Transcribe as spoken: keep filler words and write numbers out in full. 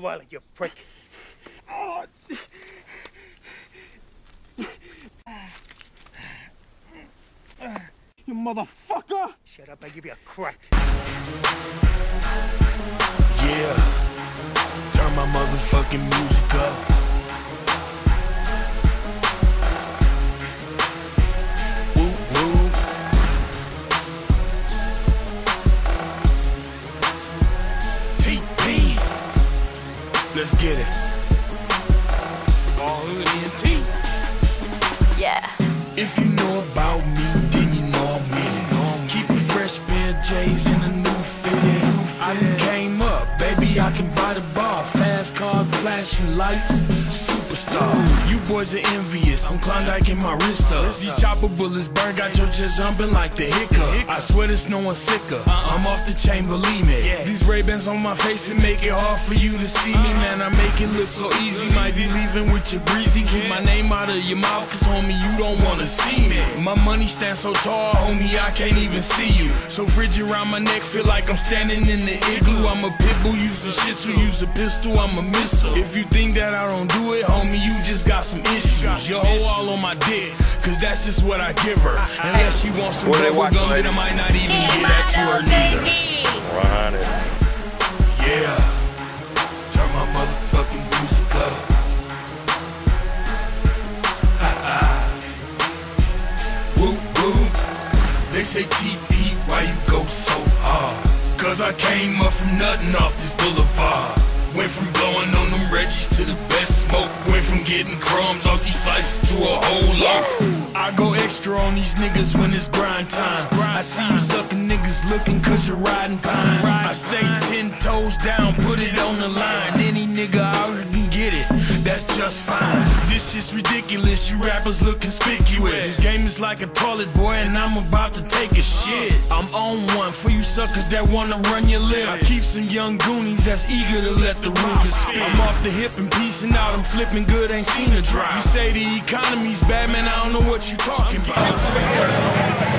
wallet, you prick. Oh, you motherfucker! Shut up, I give you a crack. Yeah, turn my motherfucking music up. Woo woo. T P, let's get it. All hood E N T. Yeah. If you know about me, then you know I'm with it. Keep a fresh pair of J's in a new fitted. I done came up, baby, I can buy the bar. Fast cars, flashing lights, superstar. You boys are envious, I'm Klondike in my wrist up. These chopper bullets burn, got your chest jumping like the hiccup. I swear there's no one sicker, I'm off the chain, believe me. These Ray-Bans on my face and make it hard for you to see me. Man, I make it look so easy, might be leaving with your breezy. Keep my name out of your mouth, cause homie, you don't wanna see me. My money stands so tall, homie, I can't even see you. So frigid around my neck, feel like I'm standing in the igloo. I'm a pit bull, use a shih tzu, use a pistol, I'm a missile. If you think that I don't do it, homie, you just got some issues. Your hoe all on my dick, cause that's just what I give her. Unless she wants some bubble gum, then I might not even get that to her neither. Run it. Yeah, turn my motherfucking music up. Ha ha. Woo woo. They say T P, why you go so hard? Cause I came up from nothing off this boulevard. Went from blowing on them Reggies to the best smoke. Went from getting crumbs off these slices to a whole lot. I go extra on these niggas when it's grind time. I see you sucking niggas looking cause you're riding pine. I stay ten toes down, put it on the line. Any nigga out here can get it, that's just fine. This shit's ridiculous, you rappers look conspicuous. This game is like a toilet, boy, and I'm about to take a shit. I'm on one for you suckers that wanna run your lip. I keep some young goonies that's eager to let the Ruger spin. I'm off the hip and piecing out, I'm flipping good, ain't seen a drop. You say the economy's bad, man, I don't know what you talking about.